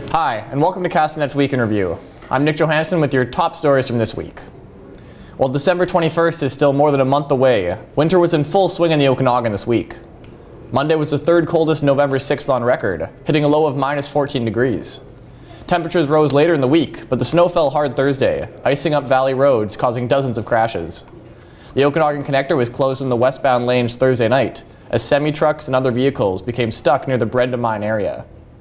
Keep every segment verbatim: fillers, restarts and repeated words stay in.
Hi, and welcome to Castanet's Week in Review. I'm Nich Johansen with your top stories from this week. While December twenty-first is still more than a month away, winter was in full swing in the Okanagan this week. Monday was the third coldest November sixth on record, hitting a low of minus fourteen degrees. Temperatures rose later in the week, but the snow fell hard Thursday, icing up valley roads, causing dozens of crashes. The Okanagan Connector was closed in the westbound lanes Thursday night, as semi-trucks and other vehicles became stuck near the Brenda Mine area.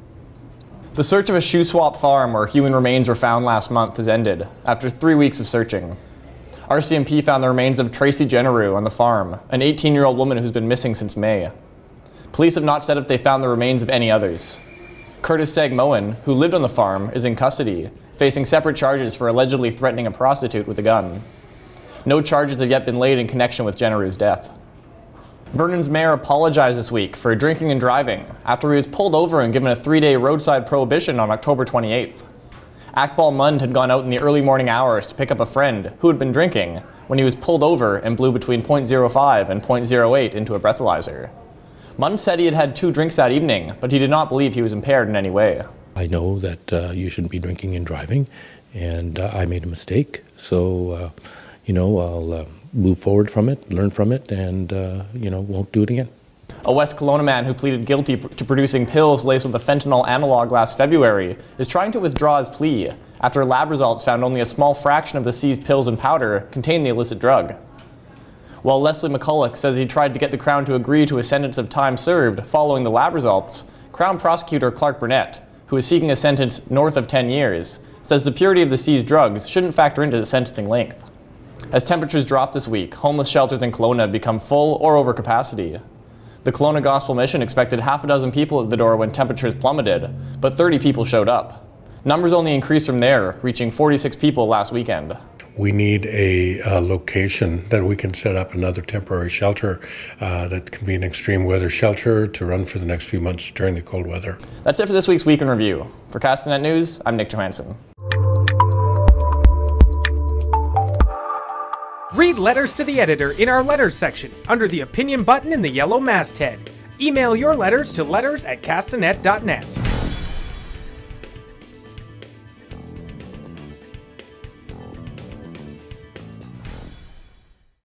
The search of a shoe swap farm where human remains were found last month has ended, after three weeks of searching. R C M P found the remains of Tracy Generou on the farm, an eighteen-year-old woman who's been missing since May. Police have not said if they found the remains of any others. Curtis Sagmoen, who lived on the farm, is in custody, facing separate charges for allegedly threatening a prostitute with a gun. No charges have yet been laid in connection with Generou's death. Vernon's mayor apologized this week for drinking and driving after he was pulled over and given a three-day roadside prohibition on October twenty-eighth. Akbal Mund had gone out in the early morning hours to pick up a friend who had been drinking when he was pulled over and blew between point zero five and point zero eight into a breathalyzer. Mund said he had had two drinks that evening, but he did not believe he was impaired in any way. I know that uh, you shouldn't be drinking and driving, and uh, I made a mistake, so uh, you know, I'll uh, move forward from it, learn from it, and uh, you know, won't do it again. A West Kelowna man who pleaded guilty to producing pills laced with a fentanyl analog last February is trying to withdraw his plea after lab results found only a small fraction of the seized pills and powder contained the illicit drug. While Leslie McCulloch says he tried to get the Crown to agree to a sentence of time served following the lab results, Crown Prosecutor Clark Burnett, who is seeking a sentence north of ten years, says the purity of the seized drugs shouldn't factor into the sentencing length. As temperatures drop this week, homeless shelters in Kelowna have become full or over capacity. The Kelowna Gospel Mission expected half a dozen people at the door when temperatures plummeted, but thirty people showed up. Numbers only increased from there, reaching forty-six people last weekend. We need a, a location that we can set up another temporary shelter uh, that can be an extreme weather shelter to run for the next few months during the cold weather. That's it for this week's Week in Review. For Castanet News, I'm Nich Johansen. Read letters to the editor in our letters section under the opinion button in the yellow masthead. Email your letters to letters at castanet dot net.